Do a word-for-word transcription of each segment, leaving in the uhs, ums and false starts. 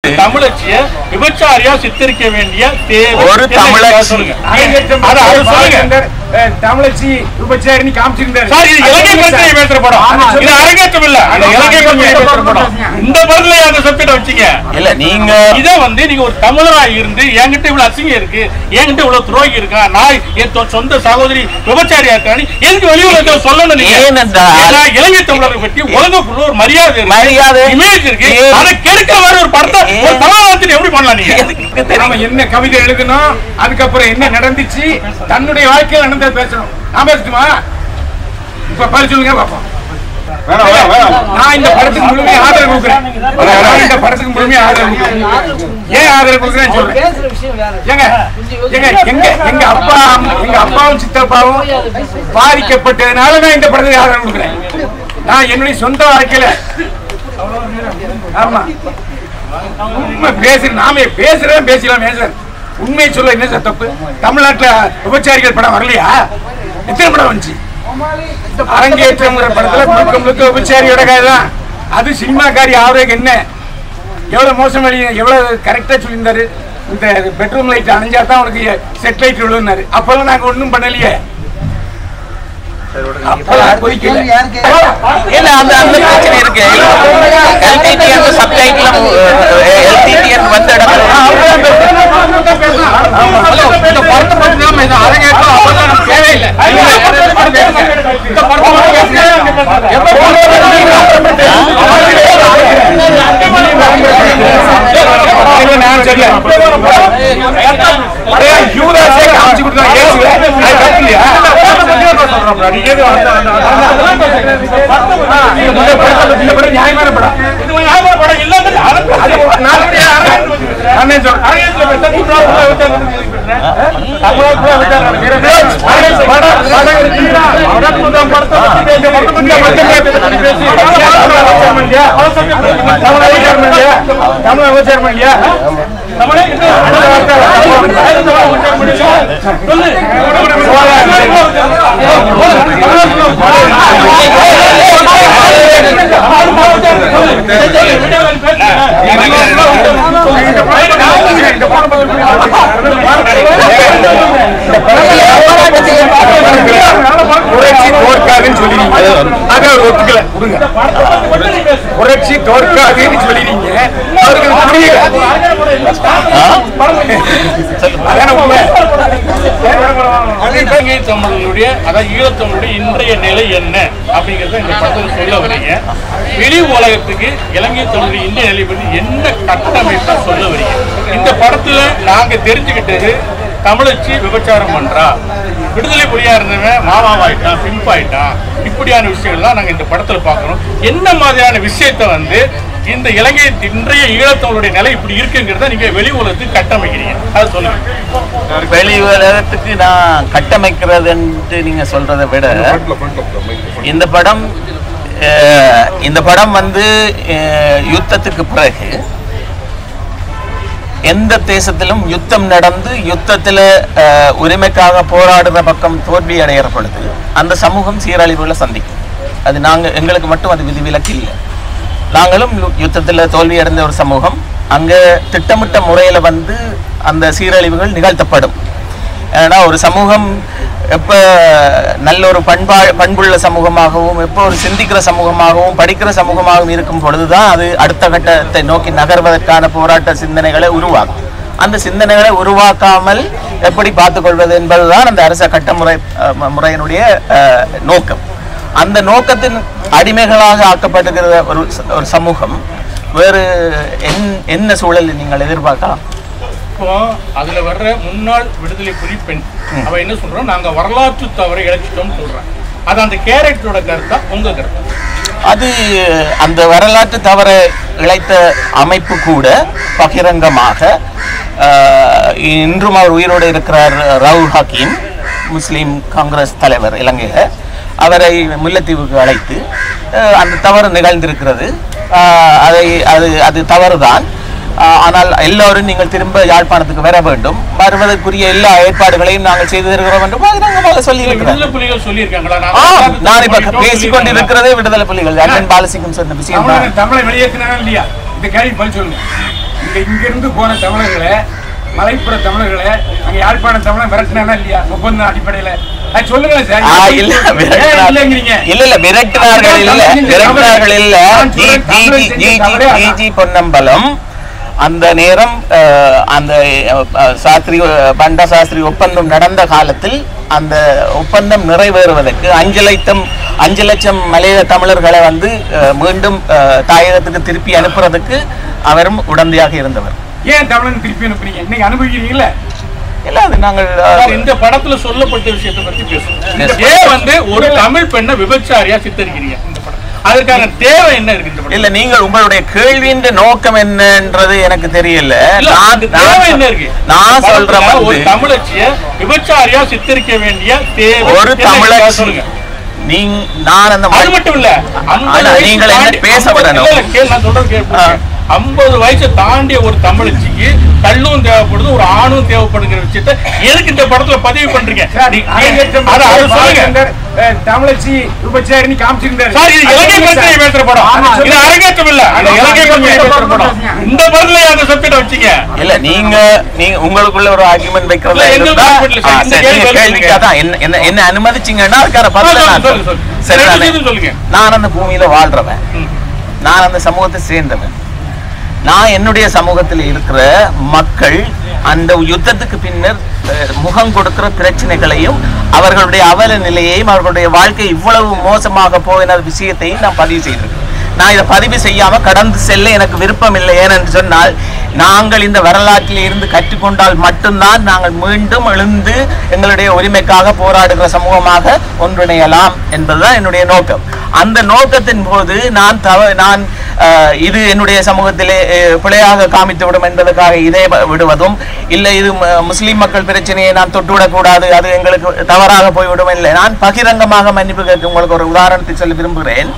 தமிழச்சிய விபச்சாரியா சித்தரிக்க வேண்டிய தேவை ஒரு தமிழச்சி தமிழச்சி விபச்சாரின்னு காமிச்சிருந்தாரு. இலங்கை பிரச்சனை பேசுற படம் இது அரங்கேற்றம் இல்ல. இலங்கை பிரச்சனை பேசுற படம் இந்த படத்துல அந்த சப்ஜெக்ட் வச்சீங்க இல்ல. நீங்க இதை வந்து நீங்க ஒரு தமிழரா இருந்து என்கிட்ட இவ்வளவு அசிங்கம் இருக்கு, என்கிட்ட இவ்வளவு துரோகி இருக்கா, நான் என் சொந்த சகோதரி விபச்சாரியா இருக்கான்னு எதுக்கு வெளியுலகத்துல சொல்லணும்? இலங்கை தமிழரை பற்றி உலகக்குள்ள ஒரு மரியாதை மரியாதை இமேஜ் இருக்கு, அதை கெடுக்கிற மாதிரி ஒரு படத்தை ஒரு தமிழகத்தில் எப்படி பண்ணலாம்? நீங்க என்ன கவிதை எழுதணும், அதுக்கப்புறம் என்ன நடந்துச்சு, தன்னுடைய வாழ்க்கையில் நடந்தது பேசணும். நான் பேசட்டுமா? இப்ப பாரு சொல்லுங்க பாப்போம். நான் இந்த படத்துக்கு முழுமையாக ஆதரவு கொடுக்குறேன். நான் இந்த படத்துக்கு முழுமையாக ஆதரவு கொடுக்குறேன். ஏன் ஆதரவு கொடுக்குறேன்னு சொல்றேன். எங்க எங்க எங்க எங்க அப்பா எங்க அப்பாவும் சித்தப்பாவும் பாதிக்கப்பட்டதுனால நான் இந்த படத்துக்கு ஆதரவு கொடுக்குறேன். நான் என்னுடைய சொந்த வாழ்க்கையில ஆமா உண்மை பேச நாம பேசுறேன் பேசலாம் பேசுறேன். உண்மையை சொல்ல என்ன சார் தப்பு? தமிழ்நாட்டுல விபச்சாரிகள் படம் வரலையா? எத்தனை படம் வந்துச்சு? அரங்கேற்றம் படத்துல முழுக்க முழுக்க விபச்சாரியோட கதை தான். அது சினிமாக்காரி ஆவரேஜ் என்ன எவ்வளவு மோசம் வழி எவ்வளவு கரெக்டா சொல்லியிருந்தாரு. இந்த பெட்ரூம் லைட் அணைஞ்சா தான் உனக்கு செட் லைட் விழுந்தாரு. அப்பெல்லாம் நாங்க ஒன்றும் பண்ணலையே. தேவையில்லை. நான் சொல்ல நியாயமான படம் தமிழ் விவசாயம் இல்லையா? புரட்சி தோற்காதுன்னு சொல்லிடுங்க. இலங்கை தமிழர்களுடைய அதாவது ஈழத்தமிழுடைய இன்றைய நிலை என்ன அப்படிங்கறத இந்த படத்தில் சொல்ல வரீங்க. வெளி உலகத்துக்கு இலங்கை தமிழுடைய இந்திய நிலை பற்றி என்ன கட்டமைப்பா சொல்ல வரீங்க? இந்த படத்துல நாங்க தெரிஞ்சுக்கிட்டது தமிழச்சி விபச்சாரம் பண்றா, விடுதலை புலியா இருந்தவன் மாமாவாயிட்டான், பிம்ப் ஆயிட்டான், இப்படியான விஷயங்கள்லாம் நாங்க இந்த படத்துல பாக்குறோம். என்ன மாதிரியான விஷயத்த வந்து இந்த இலங்கை இன்றைய ஈழத்தமிழுடைய நிலை இப்படி இருக்குங்கிறத நீங்க வெளி உலகத்துக்கு கட்டமைக்கிறீங்க, அது சொல்லுங்க. வெளி உலகத்துக்கு நான் கட்டமைக்கிறதுன்ட்டு நீங்க சொல்றதை விட இந்த படம் இந்த படம் வந்து யுத்தத்துக்கு பிறகு எந்த தேசத்திலும் யுத்தம் நடந்து யுத்தத்தில் உரிமைக்காக போராடுற பக்கம் தோல்வி அடைகிற பொழுது அந்த சமூகம் சீரழிவுகளை சந்திக்கும். அது நாங்கள் எங்களுக்கு மட்டும் அது விதிவிலக்கு இல்லை. நாங்களும் யுத்தத்தில் தோல்வி அடைந்த ஒரு சமூகம். அங்கே திட்டமிட்ட முறையில் வந்து அந்த சீரழிவுகள் நிகழ்த்தப்படும். ஏன்னா ஒரு சமூகம் எப்போ நல்ல ஒரு பண்பா பண்புள்ள சமூகமாகவும் எப்போ ஒரு சிந்திக்கிற சமூகமாகவும் படிக்கிற சமூகமாகவும் இருக்கும் பொழுதுதான் அது அடுத்த கட்டத்தை நோக்கி நகர்வதற்கான போராட்ட சிந்தனைகளை உருவாக்கும். அந்த சிந்தனைகளை உருவாக்காமல் எப்படி பார்த்துக்கொள்வது என்பதுதான் அந்த அரச கட்ட முறை முறையினுடைய நோக்கம். அந்த நோக்கத்தின் அடிமைகளாக ஆக்கப்பட்டிருக்கிற ஒரு ஒரு சமூகம் வேறு என்ன சூழலில் நீங்கள் எதிர்பார்க்கலாம்? இப்போ அதுல வர்ற முன்னாள் விடுதலை புலி பெண் அவ என்ன சொல்றோம், நாங்க வரலாற்று தவறை இழைச்சிட்டோம் சொல்றேன். அது அந்த கேரக்டரோட கருத்தா உங்க கருத்து? அது அந்த வரலாற்று தவறை இழைத்த அமைப்பு கூட பகிரங்கமாக இன்றும் அவர் உயிரோடு இருக்கிறார் ரவுல் ஹக்கீம், முஸ்லீம் காங்கிரஸ் தலைவர் இலங்கையில், அவரை முல்லைத்தீவுக்கு அழைத்து அந்த தவறு நிகழ்ந்திருக்கிறது. அதை அது அது தவறுதான். ஆனால் எல்லோரும் நீங்கள் திரும்ப யாழ்ப்பாணத்துக்கு வர வேண்டும், வருவதற்குரிய எல்லா ஏற்பாடுகளையும் நாங்கள் செய்து தருகிறோம் என்று சொல்லி நான் இப்ப பேசிக் கொண்டிருக்கிறதே விடுதலை புலிகள். அண்ணன் பாலசிங்கம் சொன்ன விஷயம் தமிழை வெளியேற்றினா இல்லையா? இந்த கேள்வி பதில் சொல்லுங்க. இங்க இங்கிருந்து போன தமிழர்களை, மலைப்புற தமிழர்களை அங்க யாழ்ப்பாண தமிழன் விரட்டினா இல்லையா ஒப்பந்த அடிப்படையில அது சொல்லுங்களேன் சார். இல்ல இல்ல இல்ல விரட்டினார்கள் இல்ல விரட்டினார்கள் இல்ல ஜிஜி பொன்னம்பலம் அந்த நேரம் அந்த சாஸ்திரி பண்டா சாஸ்திரி ஒப்பந்தம் நடந்த காலத்தில் அந்த ஒப்பந்தம் நிறைவேறுவதற்கு அஞ்சு லட்சம் அஞ்சு லட்சம் மலைய தமிழர்களை வந்து மீண்டும் தாயகத்துக்கு திருப்பி அனுப்புறதுக்கு அவரும் உடந்தையாக இருந்தவர். ஏன் தமிழன் திருப்பி அனுப்புறீங்க? இன்னைக்கு அனுபவிக்கிறீங்கள இல்ல அது நாங்கள் இந்த படத்துல சொல்லப்பட்ட விஷயத்தை பத்தி பேசுவோம். ஏன் வந்து ஒரு தமிழ் பெண்ணை விபச்சாரியா சித்தரிக்கிறீங்க இந்த படம்? அதற்கான தேவை என்ன இருக்கு? இல்ல நீங்கள் உங்களுடைய கேள்வியின் நோக்கம் என்னன்றது எனக்கு தெரியல. நான் சொல்றேன் ஒரு தமிழச்சிய விபச்சாரியா சித்தரிக்க வேண்டிய தேவை ஒரு தமிழச்சி நீங்க நான் அந்த அது மட்டும் இல்ல நீங்கள் என்ன பேச விடணும். நான் சொல்றது கேட்பேன். ஐம்பது வயசு தாண்டிய ஒரு தமிழச்சிக்கு கல்லும் தேவைப்படுது, ஒரு ஆணும் தேவைப்படுங்கிற விஷயத்த எதுக்கு இந்த படத்துல பதிவு பண்றீங்க? தமிழச்சி விபச்சாரின்னு காமிச்சிருந்தாரு. இலங்கை பிரச்சனை பேசுற படம், இது அரங்கேற்றம் இல்ல. இலங்கை பிரச்சனை பேசுற படம். இந்த படத்துல அந்த சப்ஜெக்ட் வச்சீங்க இல்ல. நீங்க நீங்க உங்களுக்குள்ள ஒரு ஆர்குமெண்ட் வைக்கிறதா கேள்விக்கு அதான் என்ன என்ன அனுமதிச்சீங்கன்னா அதுக்கான பதில் சொல்லுங்க. நான் அந்த பூமியில வாழ்றவன், நான் அந்த சமூகத்தை சேர்ந்தவன். நான் என்னுடைய சமூகத்தில் இருக்கிற மக்கள் அந்த யுத்தத்துக்கு பின்னர் முகம் கொடுக்கிற பிரச்சனைகளையும் அவர்களுடைய அவல நிலையையும் அவர்களுடைய வாழ்க்கை இவ்வளவு மோசமாக போயின விஷயத்தையும் நான் பதிவு செய்திருக்கேன். நான் இதை பதிவு செய்யாம கடந்து செல்ல எனக்கு விருப்பம் இல்லை. ஏனென்று சொன்னால் நாங்கள் இந்த வரலாற்றில் இருந்து கற்றுக்கொண்டால் மட்டும்தான் நாங்கள் மீண்டும் எழுந்து எங்களுடைய உரிமைக்காக போராடுகிற சமூகமாக ஒன்றிணையலாம் என்பதுதான் என்னுடைய நோக்கம். அந்த நோக்கத்தின் போது நான் தவ நான் இது என்னுடைய சமூகத்திலே பிழையாக காமித்து விடும் என்பதற்காக இதை விடுவதும் இல்லை, இது முஸ்லீம் மக்கள் பிரச்சனையை நான் தொட்டுவிடக்கூடாது, அது எங்களுக்கு தவறாக போய்விடும் இல்லை. நான் பகிரங்கமாக மன்னிப்பு கேட்க உங்களுக்கு ஒரு உதாரணத்தை சொல்ல விரும்புகிறேன்.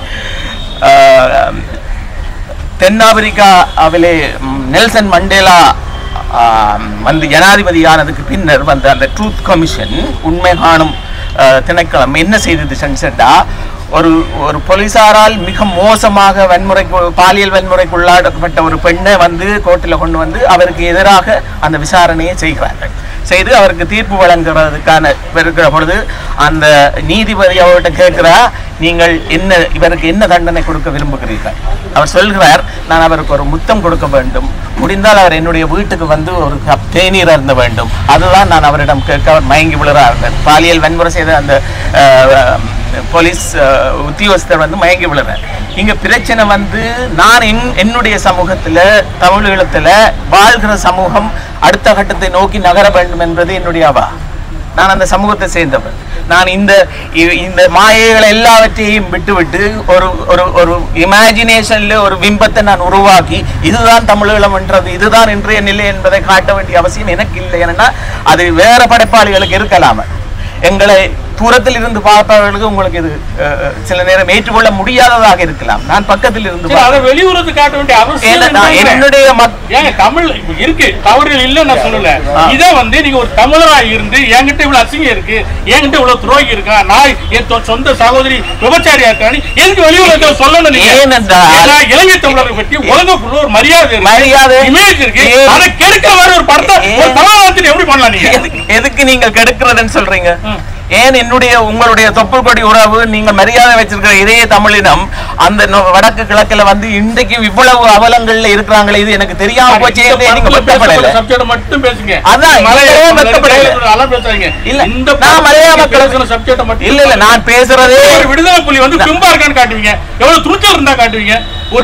தென்னாப்பிரிக்காவிலே நெல்சன் மண்டேலா வந்து ஜனாதிபதியானதுக்கு பின்னர் வந்த அந்த ட்ரூத் கமிஷன் உண்மை காணும் திணைக்களம் என்ன செய்தது சென்செட்டா ஒரு ஒரு போலீசாரால் மிக மோசமாக வன்முறைக்கு பாலியல் வன்முறைக்கு உள்ளாடப்பட்ட ஒரு பெண்ணை வந்து கோர்ட்டில் கொண்டு வந்து அவருக்கு எதிராக அந்த விசாரணையை செய்கிறார்கள். செய்து அவருக்கு தீர்ப்பு வழங்குறதுக்கான இருக்கிற பொழுது அந்த நீதிபதி அவர்கிட்ட கேட்கிறா, நீங்கள் என்ன இவருக்கு என்ன தண்டனை கொடுக்க விரும்புகிறீர்கள்? அவர் சொல்கிறார், நான் அவருக்கு ஒரு முத்தம் கொடுக்க வேண்டும், முடிந்தால் அவர் என்னுடைய வீட்டுக்கு வந்து ஒரு கப் தேநீர் அருந்த வேண்டும், அதுதான் நான் அவரிடம் கேட்க. அவர் மயங்கி விழுறார். பாலியல் வன்முறை செய்த அந்த போலீஸ் உத்தியோகஸ்தர் வந்து மயங்கி விழுறார். இங்க பிரச்சனை வந்து நான் என்னுடைய சமூகத்துல தமிழீழத்துல வாழ்கிற சமூகம் அடுத்த கட்டத்தை நோக்கி நகர வேண்டும் என்பது என்னுடைய அவா. நான் அந்த சமூகத்தை சேர்ந்தவன். நான் இந்த இந்த மாயைகளை எல்லாவற்றையும் விட்டுவிட்டு ஒரு ஒரு ஒரு இமேஜினேஷன்ல ஒரு பிம்பத்தை நான் உருவாக்கி இதுதான் தமிழீழம் என்றது, இதுதான் இன்றைய நிலை என்பதை காட்ட வேண்டிய அவசியம் எனக்கு இல்லை. ஏன்னா அது வேற படைப்பாளிகளுக்கு இருக்கலாம. எங்களை தூரத்தில் இருந்து பார்ப்பவர்களுக்கு உங்களுக்கு இது சில நேரம் ஏற்றுக்கொள்ள முடியாததாக இருக்கலாம். நான் பக்கத்தில் இருந்து அதை வெளியுறவு காட்ட வேண்டிய அவசியம் என்னுடைய தமிழ் இருக்கு, தவறுகள் இல்லை நான் சொல்லல. இதை வந்து நீங்க ஒரு தமிழரா இருந்து என்கிட்ட இவ்வளவு அசிங்கம் இருக்கு, என்கிட்ட இவ்வளவு துரோகி இருக்கா, நான் என் சொந்த சகோதரி விபச்சாரியா இருக்கான்னு எதுக்கு வெளியுறவு சொல்லணும்? இலங்கை தமிழரை பற்றி உலகக்குள்ள ஒரு மரியாதை மரியாதை இமேஜ் இருக்கு, அதை கெடுக்கிற மாதிரி ஒரு படத்தை ஒரு தமிழகத்தில் எப்படி பண்ணலாம்? நீங்க எதுக்கு நீங்கள் கெடுக்கிறதுன்னு சொல்றீங்க? ஏன் என்னுடைய உங்களுடைய தொப்புள் கொடி உறவு நீங்கள் மரியாதை வச்சிருக்கிற இதே தமிழினம் அந்த வடக்கு கிழக்குல வந்து இன்றைக்கு இவ்வளவு அவலங்கள்ல இருக்கிறாங்களே, இது எனக்கு தெரியாம போச்சே. மட்டும் பேசுங்க. அதான் இல்ல இல்ல நான் பேசுறதே விடுதலை புலி வந்து பிம்பா இருக்கான்னு காட்டுவீங்க, எவ்வளவு துணிச்சல் இருந்தா காட்டுவீங்க.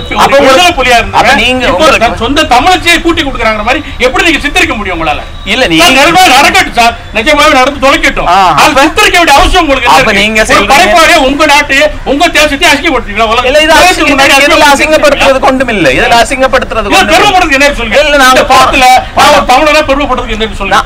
சொந்த தமிழச்சியை கூட்டி கொடுக்குறாங்க மாதிரி எப்படி நீங்க சித்தரிக்க முடியும் உங்களால? இல்ல நீங்க நடக்கட்டும் சார், நிஜமாவே நடந்து தொலைக்கட்டும், சித்தரிக்க வேண்டிய அவசியம் உங்களுக்கு நீங்க படைப்பாளே உங்க நாட்டையே உங்க தேசத்தையும் அசிங்கப்படுத்துறீங்களா? அசிங்கப்படுத்துறது கொண்டும் இல்லை, இதுல அசிங்கப்படுத்துறது பெருமைப்படுறது என்ன சொல்லுங்க? இல்ல நாங்க பாத்துல தமிழனா பெருமைப்படுறது என்ன சொல்லுங்க?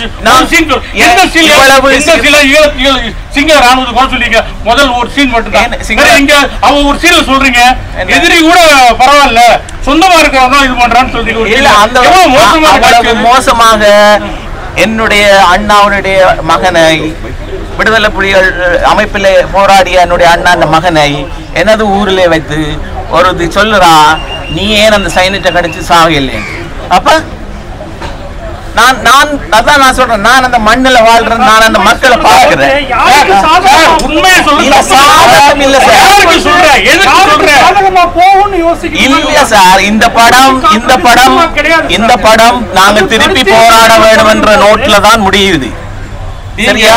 சிங்க ராணுவ கூட சொல்லிங்க முதல் ஒரு சீன் மட்டும் தான் இங்க அவங்க ஒரு சீன்ல சொல்றீங்க, எதிரி கூட பரவாயில்ல சொந்தமா இருக்கிறவங்க இது பண்றான்னு சொல்றீங்க. மோசமாக என்னுடைய அண்ணாவுடைய மகனை விடுதலை புலிகள் அமைப்பில் போராடிய என்னுடைய அண்ணா மகனை எனது ஊரிலே வைத்து ஒரு சொல்லுறா, நீ ஏன் அந்த சைனிட்ட கடிச்சு சாகலை? அப்ப நான் நான் அதான் நான் சொல்றேன், நான் அந்த மண்ணுல வாழ்றேன், நான் அந்த மக்களை பார்க்கிறேன். உண்மையை இல்ல சாதகம் இல்ல சார், இல்ல சார். இந்த படம் இந்த படம் இந்த படம் நாங்க திருப்பி போராட வேண்டும் என்ற நோட்ல தான் முடியுது. சரியா?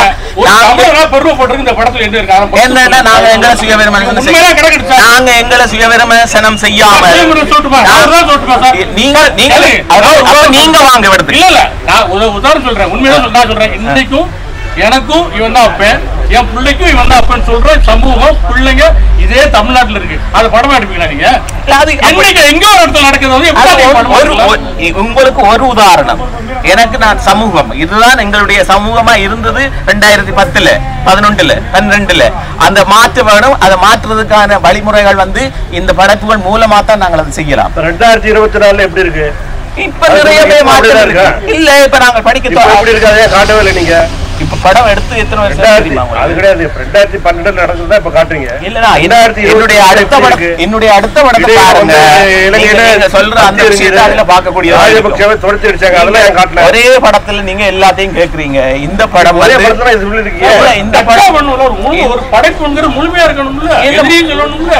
என்னன்னா நாங்க எங்களை சுயவிமர்சனம் நாங்க எங்களை சுயவிமர்சனம் செய்யாமல் நீங்க நீங்க நீங்க வாங்க விடுது. இல்ல இல்ல நான் உதாரணம் சொல்றேன், உண்மையா சொல்றேன் சொல்றேன் இன்னைக்கும் எனக்கும் இவன் தான் அப்பேன், என் பிள்ளைக்கும் இவன் தான் அப்பேன்னு சொல்ற சமூகம் பிள்ளைங்க இதே தமிழ்நாட்டுல இருக்கு. அது படமா எடுப்பீங்களா நீங்க? எங்க ஒரு இடத்துல நடக்கிறது உங்களுக்கு ஒரு உதாரணம். எனக்கு நான் சமூகம் இதுதான் எங்களுடைய சமூகமா இருந்தது ரெண்டாயிரத்தி பத்துல பதினொன்றுல பன்னிரெண்டுல. அந்த மாற்ற வேணும். அதை மாற்றுறதுக்கான வழிமுறைகள் வந்து இந்த படைப்புகள் மூலமா தான் நாங்கள் அதை செய்யலாம். ரெண்டாயிரத்தி இருபத்தி நாலுல எப்படி இருக்கு? இப்ப நிறையவே மாற்றம் இருக்கு. இல்ல இப்ப நாங்க படிக்க இருக்காதே காட்டவே இல்லை. நீங்க இப்ப படம் எடுத்து எத்தனை வருஷம் அது கிடையாது. ரெண்டாயிரத்தி பன்னெண்டுல நடந்ததா இப்ப காட்டுறீங்க. இல்ல என்னுடைய அடுத்த படம் என்னுடைய அடுத்த படத்தை பாருங்க. சொல்ற அந்த விஷயத்தை அதுல பார்க்கக்கூடிய தொடர்ச்சி அடிச்சாங்க. அதெல்லாம் காட்டல. ஒரே படத்துல நீங்க எல்லாத்தையும் கேக்குறீங்க. இந்த படம் ஒரே படத்துல இது சொல்லிருக்கீங்க. இந்த படம் ஒரு படைப்புங்கிற முழுமையா இருக்கணும்ல, எதிரியும் சொல்லணும்ல.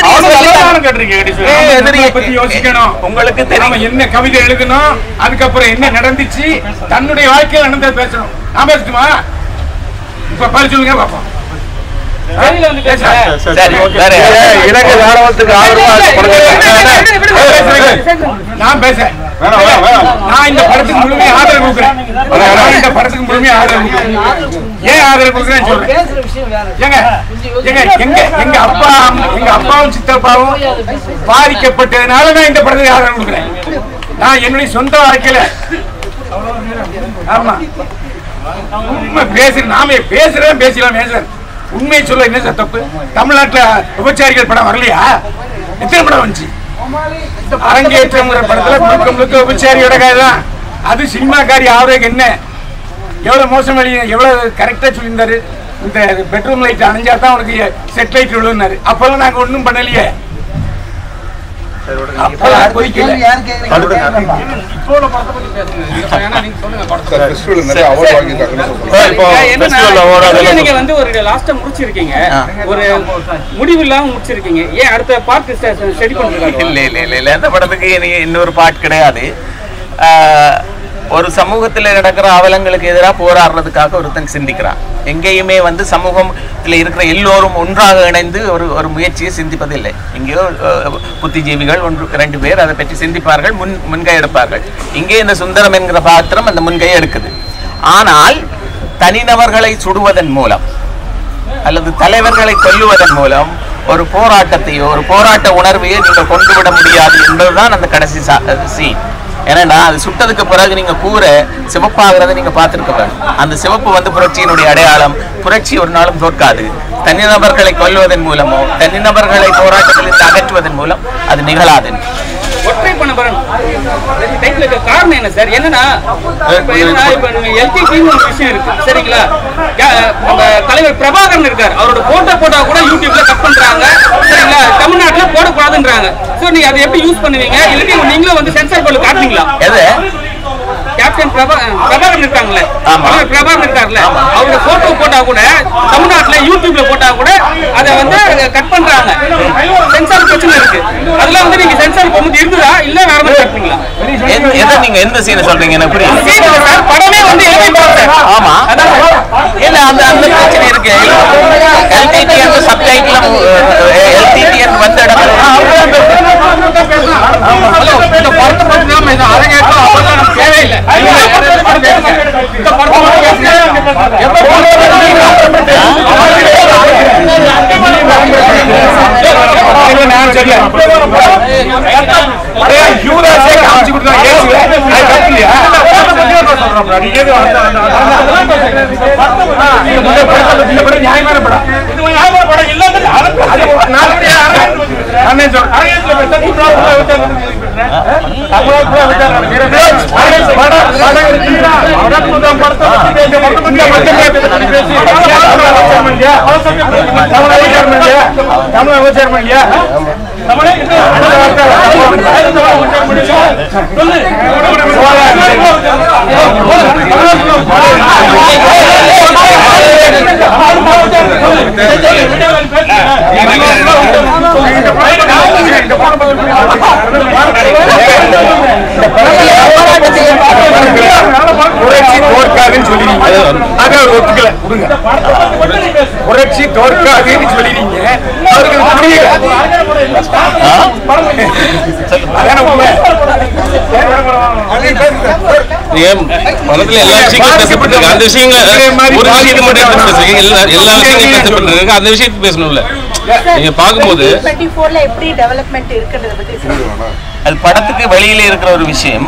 எதிரியை பத்தி யோசிக்கணும். உங்களுக்கு தெரியும் என்ன கவிதை எழுதணும், அதுக்கப்புறம் என்ன நடந்துச்சு, தன்னுடைய வாழ்க்கையில் நடந்தது பேசணும். நான் பேசட்டுமா? இப்ப பாரு சொல்லுங்க பாப்போம். இலங்கை ராணுவத்துக்கு நான் பேசுறேன். நான் இந்த படத்துக்கு முழுமையா ஆதரவு கொடுக்குறேன். நான் இந்த படத்துக்கு முழுமையா ஆதரவு கொடுக்குறேன். ஏன் ஆதரவு கொடுக்குறேன்னு சொல்றேன். எங்க எங்க எங்க எங்க அப்பா எங்க அப்பாவும் சித்தப்பாவும் பாதிக்கப்பட்டதுனால நான் இந்த படத்துக்கு ஆதரவு கொடுக்குறேன். நான் என்னுடைய சொந்த வாழ்க்கையில ஆமா உண்மை பேசுற நாம பேசுறேன் பேசலாம் பேசுறேன். உண்மையை சொல்ல என்ன சார் தப்பு? தமிழ்நாட்டுல விபச்சாரிகள் படம் வரலையா? எத்தனை படம் வந்துச்சு? அரங்கேற்றம் படத்துல முழுக்க முழுக்க விபச்சாரியோட கதை தான். அது சினிமாக்காரி ஆவரேஜ் என்ன எவ்வளவு மோசம் வழி எவ்வளவு கரெக்டா சொல்லியிருந்தாரு. இந்த பெட்ரூம் லைட் அணைஞ்சா தான் உனக்கு செட் லைட் விழுந்தாரு. அப்பெல்லாம் நாங்க ஒன்றும் பண்ணலையே. நீங்க வந்து ஒரு லாஸ்டா முடிச்சிருக்கீங்க, ஒரு முடிவு இல்லாம முடிச்சிருக்கீங்க. ஏன் அடுத்த பார்ட் ஸ்டடி பண்றீங்க? இல்ல இல்ல இல்ல இல்ல இந்த படத்துக்கு இன்னொரு பார்ட் கிடையாது. ஒரு சமூகத்தில் நடக்கிற அவலங்களுக்கு எதிராக போராடுறதுக்காக ஒருத்தன் சிந்திக்கிறான். எங்கேயுமே வந்து சமூகத்தில் இருக்கிற எல்லோரும் ஒன்றாக இணைந்து ஒரு ஒரு முயற்சியை சிந்திப்பதில்லை. எங்கேயோ புத்திஜீவிகள் ஒன்று ரெண்டு பேர் அதை பற்றி சிந்திப்பார்கள், முன் முன்கை எடுப்பார்கள். இங்கே இந்த சுந்தரம் என்கிற பாத்திரம் அந்த முன்கையை எடுக்குது. ஆனால் தனிநபர்களை சுடுவதன் மூலம் அல்லது தலைவர்களை கொல்லுவதன் மூலம் ஒரு போராட்டத்தையோ ஒரு போராட்ட உணர்வையோ நீங்கள் கொண்டு விட முடியாது என்பதுதான் அந்த கடைசி சீன். ஏன்னா அது சுட்டதுக்கு பிறகு நீங்க கூரை சிவப்பாகிறத நீங்க பார்த்துருக்க வேணும். அந்த சிவப்பு வந்து புரட்சியினுடைய அடையாளம். புரட்சி ஒரு நாளும் தோற்காது. தனிநபர்களை கொல்வதன் மூலமோ தனிநபர்களை போராட்டத்திலிருந்து அகற்றுவதன் மூலம் அது நிகழாது. ஒற்றை பணபரன் காரணம் என்ன சார்? என்னன்னா எல்டிடின்னு ஒரு விஷயம் இருக்கு சரிங்களா? தலைவர் பிரபாகரன் இருக்கார், அவரோட போட்டோ போட்டா கூட யூடியூப்ல கட் பண்றாங்க சரிங்களா? தமிழ்நாட்டுல போடக்கூடாதுன்றாங்க. சோ நீங்க அதை எப்படி யூஸ் பண்ணுவீங்க? இல்லாட்டி நீங்களும் வந்து சென்சார் போர்டு காட்டுவீங்களா? கேப்டன் பிரபாகரன் இருக்காங்களே, பிரபாகரன் இருக்காருல்ல, அவரோட போட்டோ போட்டா கூட தமிழ்நாட்டுல யூடியூப்ல போட்டா கூட அதை வந்து கட் பண்றாங்க. சென்சார் பிரச்சனை இருக்கு. அதெல்லாம் வந்து நீங்க சென்சார் போகும்போது இருக்குதா இல்ல வேற மாதிரி கட்டுறீங்களா? நீங்க எந்த சீனை சொல்றீங்க? எனக்கு புரியல. படமே வந்து ஆமா இல்ல அந்த அந்த பிரச்சனை இருக்கு. எல்டிடிஎன் சப்டைட்டில் எல்டிடிஎன் வந்த இடத்துல இந்த படத்தை பத்தி நாம இதை அரங்கேற்றம் அப்பதான் தேவையில்லை. நியாயமான படம் புரட்சி தோற்காதுன்னு சொல்லிட்டீங்க, அவருக்கு புரியல. படத்துல எல்லா விஷயங்களும் பேசப்பட்டிருக்கு. அந்த விஷயங்கள் ஒரு விஷயத்தை மட்டும் எடுத்து பேசுறீங்க. எல்லா எல்லா விஷயங்களும் பேசப்பட்டிருக்கு. அந்த விஷயத்தை பேசணும்ல நீங்க பார்க்கும்போது எப்படி டெவலப்மெண்ட் இருக்குன்றத பத்தி சொல்லுங்க. அது படத்துக்கு வெளியில இருக்கிற ஒரு விஷயம்.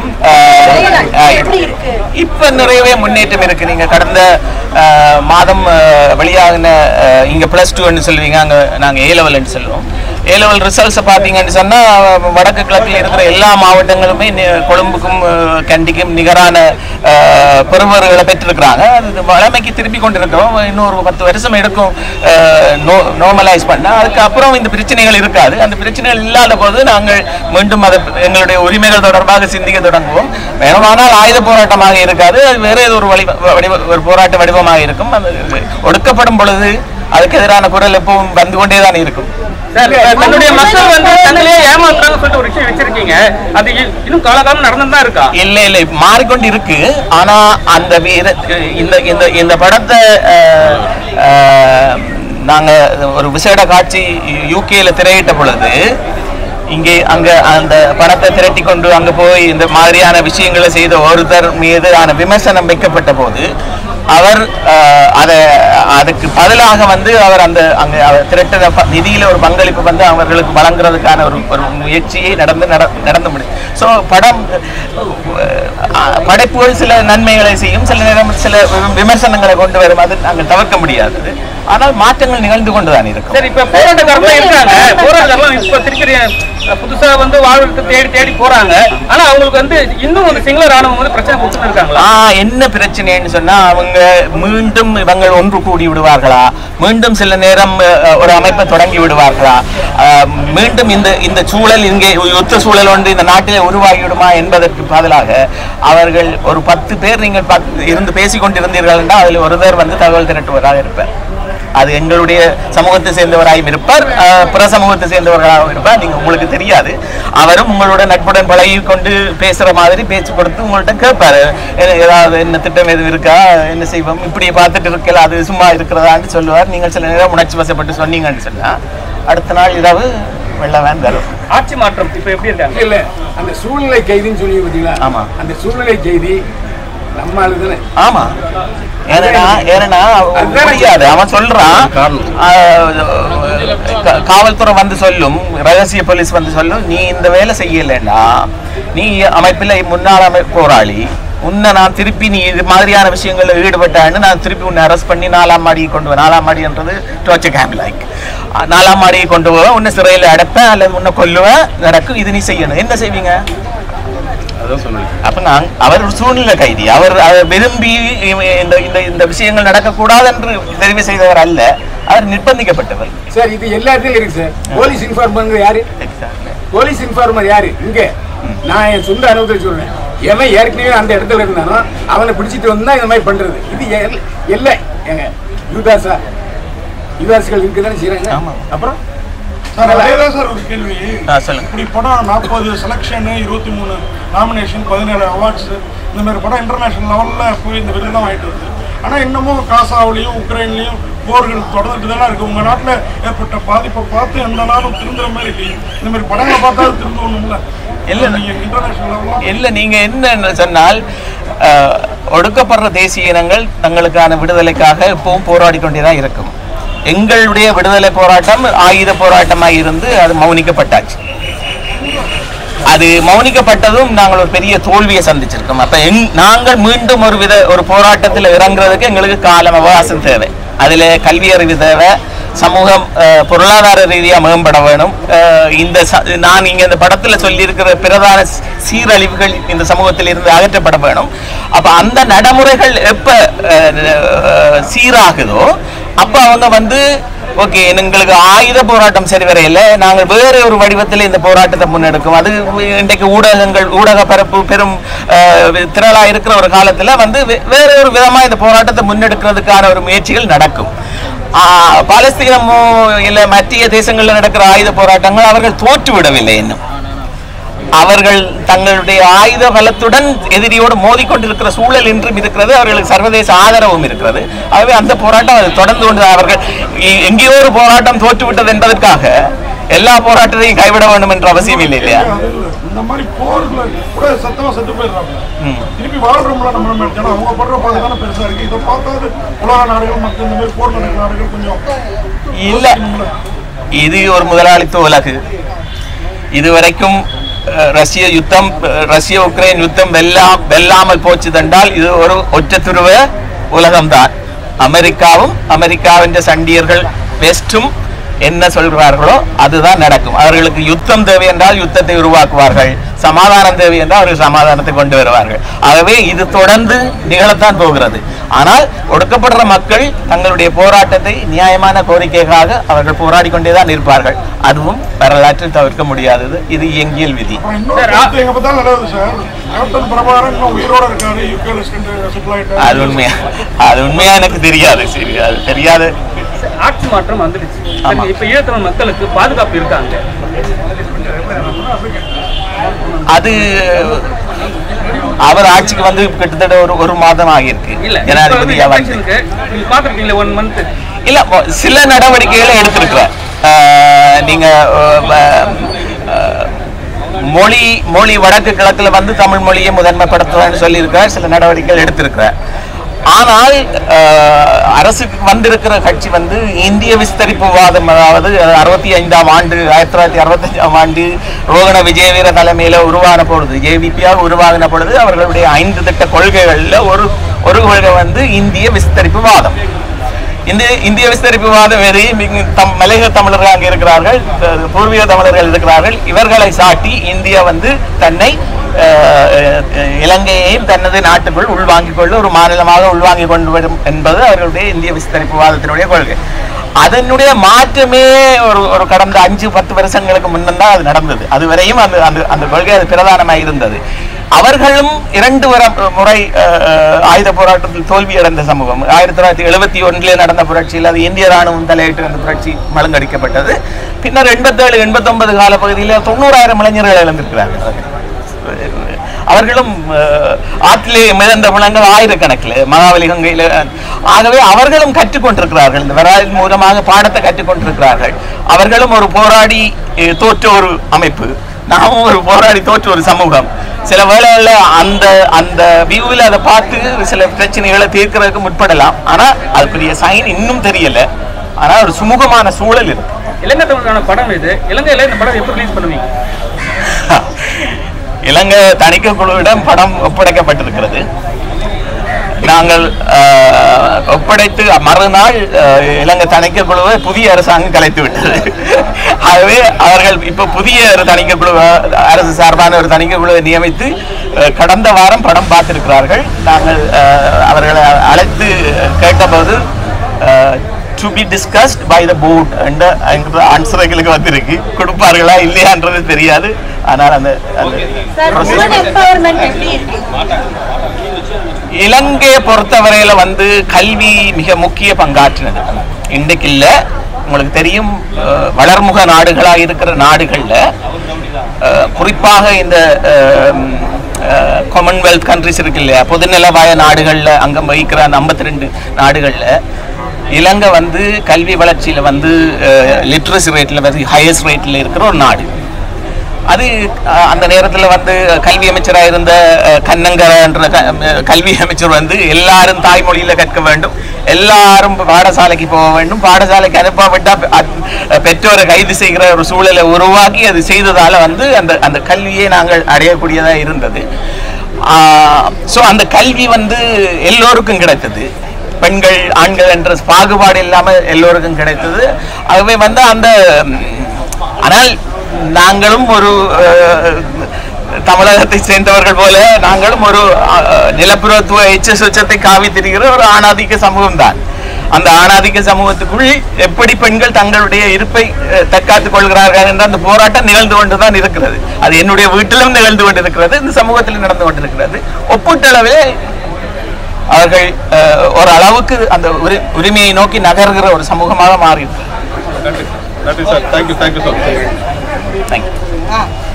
இப்ப நிறையவே முன்னேற்றம் இருக்கு. நீங்க கடந்த மாதம் வெளியாகின இங்க பிளஸ் டூன்னு சொல்லுவீங்க, அங்க நாங்க ஏ லெவல்னு சொல்லுவோம். ஏ லெவல் ரிசல்ட்ஸை பார்த்தீங்கன்னு சொன்னா வடக்கு கிழக்கில் இருக்கிற எல்லா மாவட்டங்களுமே கொழும்புக்கும் கண்டிக்கும் நிகரான பெறுவர்களை பெற்றிருக்கிறாங்க. அது வளமைக்கு திருப்பி கொண்டு இருக்கிறோம். இன்னொரு பத்து வருஷம் எடுக்கும் நோ நோர்மலைஸ் பண்ண. அதுக்கப்புறம் இந்த பிரச்சனைகள் இருக்காது. அந்த பிரச்சனைகள் இல்லாத போது நாங்கள் மீண்டும் அதை எங்களுடைய உரிமைகள் தொடர்பாக சிந்திக்க தொடங்குவோம். வேணுமானால் ஆயுத போராட்டமாக இருக்காது, அது வேற ஏதோ ஒரு வடிவ வடிவ ஒரு போராட்ட வடிவமாக இருக்கும். அது ஒடுக்கப்படும் பொழுது அதுக்கு எதிரான குரல் எப்பவும் வந்து கொண்டேதான் இருக்கும். தன்னுடைய மக்கள் வந்து தன்னிலே ஏமாத்துறாங்க சொல்லிட்டு ஒரு விஷயம் வச்சிருக்கீங்க, அது இன்னும் காலகாலம் நடந்துதான் இருக்கா? இல்ல இல்ல மாறிக்கொண்டு இருக்கு. ஆனா அந்த இந்த இந்த இந்த படத்தை நாங்க ஒரு விசேட காட்சி யூகேல திரையிட்ட பொழுது இங்கே அங்க அந்த படத்தை திரட்டி கொண்டு அங்க போய் இந்த மாதிரியான விஷயங்களை செய்த ஒருத்தர் மீதான விமர்சனம் வைக்கப்பட்ட போது அவர் அதை அதுக்கு பதிலாக வந்து அவர் அந்த அங்கே அவர் திரட்ட நிதியில ஒரு பங்களிப்பு வந்து அவர்களுக்கு வழங்குறதுக்கான ஒரு ஒரு முயற்சியை நடந்து நடந்து முடியும். ஸோ படம் படைப்புகள் சில நன்மைகளை செய்யும், சில நேரம் சில விமர்சனங்களை கொண்டு வரும். அது நாங்கள் தவிர்க்க முடியாதது. ஆனால் மாற்றங்கள் நிகழ்ந்து கொண்டுதான் இருக்கும். சரி, இப்ப போராட்டக்காரர்கள் இருக்காங்க. போராட்டக்காரர்கள் இப்ப திருப்பி புதுசா வந்து வாழ்வுக்கு தேடி தேடி போறாங்க. ஆனா அவங்களுக்கு வந்து இன்னும் ஒரு சிங்கள ராணுவம் வந்து பிரச்சனை கொடுத்துட்டு இருக்காங்களா? என்ன பிரச்சனைன்னு சொன்னா அவங்க மீண்டும் இவங்க ஒன்று கூடி விடுவார்களா, மீண்டும் சில நேரம் ஒரு அமைப்பை தொடங்கி விடுவார்களா, மீண்டும் இந்த இந்த சூழல் இங்கே யுத்த சூழல் ஒன்று இந்த நாட்டிலே உருவாகிவிடுமா என்பதற்கு பதிலாக அவர்கள் ஒரு பத்து பேர் நீங்கள் இருந்து பேசிக் கொண்டிருந்தீர்கள் என்றால் அதில் ஒருவர் வந்து தகவல் திரட்டுவராக இருப்பார். அது எங்களுடைய சமூகத்தை சேர்ந்தவராகவும் இருப்பார், பிற சமூகத்தை சேர்ந்தவர்களாகவும் இருப்பார். நீங்க உங்களுக்கு தெரியாது. அவரும் உங்களோட நட்புடன் பழகி கொண்டு பேசுற மாதிரி பேச்சு கொடுத்து உங்கள்கிட்ட கேட்பாரு, ஏதாவது என்ன திட்டம் எதுவும் இருக்கா, என்ன செய்வோம், இப்படி பார்த்துட்டு இருக்கல, அது சும்மா இருக்கிறதான்னு சொல்லுவார். நீங்கள் சில நேரம் உணர்ச்சி வசப்பட்டு சொன்னீங்கன்னு சொன்னா அடுத்த நாள் இரவு வெள்ளவேன் வரும். ஆட்சி மாற்றம் இப்ப எப்படி இருக்காங்க? இல்ல அந்த சூழ்நிலை கைதின்னு சொல்லி பார்த்தீங்களா? ஆமா, அந்த சூழ்நிலை கைதி நம்ம ஆளுதானே. ஆமா, ஏன்னா ஏன்னா முடியாது. அவன் சொல்றான், காவல்துறை வந்து சொல்லும், ரகசிய போலீஸ் வந்து சொல்லும், நீ இந்த வேலை செய்யலைன்னா நீ அமைப்பில் முன்னாள் அமை போராளி, உன்னை நான் திருப்பி நீ இது மாதிரியான விஷயங்களில் ஈடுபட்டான்னு நான் திருப்பி உன்னை அரெஸ்ட் பண்ணி நாலாம் மாடியை கொண்டு போவேன். நாலாம் மாடின்றது டோர்ச்சர் கேம்ப் லைக். நாலாம் மாடியை கொண்டு போவேன், உன்னை சிறையில் அடைப்பேன் அல்லது உன்னை கொல்லுவேன், நடக்கும். இது நீ செய்யணும். என்ன செய்வீங்க? அப்ப நான் அவர் ஒரு சூழ்நிலை கைதி. அவர் விரும்பி இந்த இந்த விஷயங்கள் நடக்கக்கூடாது என்று தெரிவு செய்தவர் அல்ல, அவர் நிர்பந்திக்கப்பட்டவர். சார் இது எல்லாத்தையும் இருக்கு சார். போலீஸ் இன்ஃபார்மர் யாரு? போலீஸ் இன்ஃபார்மர் யாரு? இங்க நான் என் சொந்த அனுபவத்தில் சொல்றேன். எவன் ஏற்கனவே அந்த இடத்துல இருந்தானோ அவனை பிடிச்சிட்டு வந்து இந்த மாதிரி பண்றது. இது இல்லை எங்க யூதாசா யுவாசிகள் இருக்குதானே செய்யறாங்க. அப்புறம் சார் ஒரு கேள்வி, இப்படி படம் நாற்பது செலக்ஷன், இருபத்தி மூணு நாமினேஷன், பதினேழு அவார்ட்ஸ், இந்த மாதிரி படம் இன்டர்நேஷனல் லெவலில் போய் இந்த விருதுலாம் வாங்கிட்டு வருது. ஆனால் இன்னமும் காசாவிலையும் உக்ரைன்லையும் போர்கள் தொடர்ந்துட்டு தானே இருக்குது. உங்கள் நாட்டில் ஏற்பட்ட பாதிப்பை பார்த்து எந்த நாளும் திருந்துற மாதிரி இல்லையே. இந்த மாதிரி படங்களை பார்த்தாலும் திருந்தணும்ல. இல்லை நீங்கள் இல்லை நீங்கள் என்ன சொன்னால், ஒடுக்கப்படுற தேசிய இனங்கள் தங்களுக்கான விடுதலைக்காக எப்பவும் போராடி கொண்டே தான் இருக்கும். எங்களுடைய விடுதலை போராட்டம் ஆயுத போராட்டமாக இருந்து அது மௌனிக்கப்பட்டாச்சு. அது மௌனிக்கப்பட்டதும் நாங்கள் ஒரு பெரிய தோல்வியை சந்திச்சிருக்கோம். அப்ப எங் நாங்கள் மீண்டும் ஒரு வித ஒரு போராட்டத்தில் இறங்குறதுக்கு எங்களுக்கு காலம் அவகாசம் தேவை. அதில் கல்வி அறிவு தேவை, சமூகம் பொருளாதார ரீதியாக மேம்பட வேணும். இந்த நான் இங்கே இந்த படத்தில் சொல்லியிருக்கிற பிரதான சீரழிவுகள் இந்த சமூகத்தில் இருந்து அகற்றப்பட வேணும். அப்போ அந்த நடைமுறைகள் எப்போ சீராகுதோ அப்போ அவங்க வந்து ஓகே எங்களுக்கு ஆயுத போராட்டம் சரி வரையில நாங்கள் வேறு ஒரு வடிவத்தில் இந்த போராட்டத்தை முன்னெடுக்கும். அது இன்றைக்கு ஊடகங்கள் ஊடக பரப்பு பெரும் திரளா இருக்கிற ஒரு காலத்துல வந்து வேற ஒரு விதமா இந்த போராட்டத்தை முன்னெடுக்கிறதுக்கான ஒரு முயற்சிகள் நடக்கும். பாலஸ்தீனமோ இல்ல மத்திய தேசங்களில் நடக்கிற ஆயுத போராட்டங்கள் அவர்கள் தோற்றுவிடவில்லை இன்னும். அவர்கள் தங்களுடைய ஆயுத பலத்துடன் எதிரியோடு மோதிக்கொண்டிருக்கிற சூழல் இன்றும் இருக்கிறது. அவர்களுக்கு சர்வதேச ஆதரவும் இருக்கிறது. ஆகவே அந்த போராட்டம் அது தொடர்ந்து கொண்டு அவர்கள் எங்கேயோ ஒரு போராட்டம் தோற்றுவிட்டது என்பதற்காக எல்லா போராட்டத்தையும் கைவிட வேண்டும் என்ற அவசியம் இல்லை இல்லையா? இந்த மாதிரி போர்ல கூட சத்தமா செத்து போயிடுறாங்க. திருப்பி வாழ்றோம்ல நம்ம நினைச்சா அவங்க படுற பாதை தானே பெருசா இருக்கு. இதை பார்த்தாது உலக நாடுகள் மற்ற இந்த மாதிரி போர் நடக்கிற நாடுகள் கொஞ்சம் இல்ல. இது ஒரு முதலாளித்துவ உலகு. இதுவரைக்கும் ரஷ்ய யுத்தம் ரஷ்ய உக்ரைன் யுத்தம் வெல்லாம் வெல்லாமல் போச்சு தண்டால் இது ஒரு ஒற்றை துருவ உலகம்தான். அமெரிக்காவும் அமெரிக்காவின் சண்டியர்கள் வெஸ்டும் என்ன சொல்கிறார்களோ அதுதான் நடக்கும். அவர்களுக்கு யுத்தம் தேவை என்றால் யுத்தத்தை உருவாக்குவார்கள், சமாதானம் தேவை என்றால் அவர்கள் சமாதானத்தை கொண்டு வருவார்கள். ஆகவே இது தொடர்ந்து நிகழத்தான் போகிறது. ஆனால் ஒடுக்கப்படுற மக்கள் தங்களுடைய போராட்டத்தை நியாயமான கோரிக்கைக்காக அவர்கள் போராடி கொண்டேதான் இருப்பார்கள். அதுவும் வரலாற்றில் தவிர்க்க முடியாதது. இது இயங்கியல் விதி. அது உண்மையா அது உண்மையா எனக்கு தெரியாது. சரி, அது தெரியாது. ஆட்சி மாற்றம் வந்துடுச்சு. இப்ப ஈழத்தமிழ் மக்களுக்கு பாதுகாப்பு இருக்காங்க. அது அவர் ஆட்சிக்கு வந்து கிட்டத்தட்ட ஒரு ஒரு மாதம் ஆகியிருக்கு. ஜனாதிபதியா இல்ல சில நடவடிக்கைகளை எடுத்திருக்கிறார். நீங்க மொழி மொழி வடக்கு கிழக்குல வந்து தமிழ் மொழியை முதன்மைப்படுத்துவான்னு சொல்லியிருக்கிறார். சில நடவடிக்கைகள் எடுத்திருக்கிறார். ஆனால் அரசுக்கு வந்திருக்கிற கட்சி வந்து இந்திய விஸ்தரிப்பு வாதம், அதாவது அறுபத்தி ஐந்தாம் ஆண்டு ஆயிரத்தி தொள்ளாயிரத்தி அறுபத்தி அஞ்சாம் ஆண்டு ரோகண விஜயவீர தலைமையில உருவான பொழுது ஜேவிபியாக உருவாகின பொழுது அவர்களுடைய ஐந்து திட்ட கொள்கைகள்ல ஒரு ஒரு கொள்கை வந்து இந்திய விஸ்தரிப்பு வாதம். இந்த இந்திய விஸ்தரிப்பு வாதம் வேறு தம் மலையக தமிழர்கள் அங்கே இருக்கிறார்கள், பூர்வீக தமிழர்கள் இருக்கிறார்கள். இவர்களை சாட்டி இந்தியா வந்து தன்னை இலங்கையையும் தனது நாட்டுக்குள் உள்வாங்கிக் கொள்ள ஒரு மாநிலமாக உள்வாங்கிக் கொண்டு வரும் என்பது அவர்களுடைய இந்திய விஸ்தரிப்பு வாதத்தினுடைய கொள்கை. அதனுடைய மாற்றமே ஒரு ஒரு கடந்த அஞ்சு பத்து வருஷங்களுக்கு முன்னதான் அது நடந்தது. அதுவரையும் அந்த அந்த அந்த கொள்கை அது பிரதானமாக இருந்தது. அவர்களும் இரண்டு வர முறை ஆயுத போராட்டத்தில் தோல்வி அடைந்த சமூகம். ஆயிரத்தி தொள்ளாயிரத்தி எழுபத்தி ஒன்றிலே நடந்த புரட்சியில் அது இந்திய ராணுவம் தலையிட்டு அந்த புரட்சி மழுங்கடிக்கப்பட்டது. பின்னர் எண்பத்தி ஏழு எண்பத்தி ஒன்பது கால பகுதியில் தொண்ணூறாயிரம் இளைஞர்கள் இழந்திருக்கிறார்கள். அவர்களும் ஆற்றிலே மிதந்த விலங்குகள் ஆயிரக்கணக்கில் மகாவலி கங்கையில். ஆகவே அவர்களும் கற்றுக்கொண்டிருக்கிறார்கள். இந்த வரலாற்றின் மூலமாக பாடத்தை கற்றுக்கொண்டிருக்கிறார்கள். அவர்களும் ஒரு போராடி தோற்ற ஒரு அமைப்பு, நாமும் ஒரு போராடி தோற்ற ஒரு சமூகம். சில வேளைகளில் அந்த அந்த வியூவில் அதை பார்த்து சில பிரச்சனைகளை தீர்க்கிறதுக்கு முற்படலாம். ஆனால் அது பெரிய சைன் இன்னும் தெரியல. ஆனால் ஒரு சுமூகமான சூழல் இருக்கு. இலங்கை தமிழான படம் இது. இலங்கையில இந்த படம் எப்படி ரிலீஸ் பண்ணுவீங்க? இலங்கை தணிக்கை குழுவிடம் படம் ஒப்படைக்கப்பட்டிருக்கிறது. நாங்கள் ஒப்படைத்து மறுநாள் இலங்கை தணிக்கை குழுவை புதிய அரசாங்கம் கலைத்து விட்டது. ஆகவே அவர்கள் இப்ப புதிய ஒரு தணிக்கை குழு, அரசு சார்பான ஒரு தணிக்கை குழுவை நியமித்து கடந்த வாரம் படம் பார்த்திருக்கிறார்கள். நாங்கள் அவர்களை அழைத்து கேட்டபோது to be discussed by the board என்ற ஆன்சர் எங்களுக்கு வந்திருக்கு. கொடுப்பார்களா இல்லையான்றது தெரியாது. ஆனால் அந்த இலங்கையை பொறுத்தவரையில வந்து கல்வி மிக முக்கிய பங்காற்றினது. இன்றைக்கு இல்ல, உங்களுக்கு தெரியும், வளர்முக நாடுகளாக இருக்கிற நாடுகள்ல குறிப்பாக இந்த காமன்வெல்த் கண்ட்ரிஸ் இருக்கு இல்லையா, பொதுநலவாய நாடுகள்ல அங்கம் வகிக்கிற அந்த ஐம்பத்தி ரெண்டு நாடுகள்ல இலங்கை வந்து கல்வி வளர்ச்சியில வந்து லிட்ரஸி ரேட்ல வந்து ஹையஸ்ட் ரேட்ல இருக்கிற ஒரு நாடு. அது அந்த நேரத்தில் வந்து கல்வி அமைச்சராக இருந்த கண்ணங்கரன்ற கல்வி அமைச்சர் வந்து எல்லாரும் தாய்மொழியில கற்க வேண்டும், எல்லாரும் பாடசாலைக்கு போக வேண்டும், பாடசாலைக்கு அனுப்பாவிட்டா பெற்றோரை கைது செய்கிற ஒரு சூழலை உருவாக்கி அது செய்ததால வந்து அந்த அந்த கல்வியை நாங்கள் அடையக்கூடியதாக இருந்தது. ஸோ அந்த கல்வி வந்து எல்லோருக்கும் கிடைத்தது. பெண்கள் ஆண்கள் என்ற பாகுபாடு இல்லாமல் எல்லோருக்கும் கிடைத்தது. ஆகவே வந்து அந்த ஆனால் நாங்களும் ஒரு தமிழகத்தை சேர்ந்தவர்கள் போல நாங்களும் ஒரு நிலப்புறத்துவ எச்ச சொச்சத்தை காவி திரிகிற ஒரு ஆணாதிக்க சமூகம் தான். அந்த ஆணாதிக்க சமூகத்துக்குள் எப்படி பெண்கள் தங்களுடைய இருப்பை தற்காத்துக் கொள்கிறார்கள் என்ற அந்த போராட்டம் நிகழ்ந்து கொண்டுதான் இருக்கிறது. அது என்னுடைய வீட்டிலும் நிகழ்ந்து கொண்டிருக்கிறது, இந்த சமூகத்தில் நடந்து கொண்டிருக்கிறது. ஒப்பீட்டளவே அவர்கள் ஒரு அளவுக்கு அந்த உரிமையை நோக்கி நகர்கிற ஒரு சமூகமாக மாறி இருக்கிறது. நன்றி sir. Thank you thank you sir. Thank you.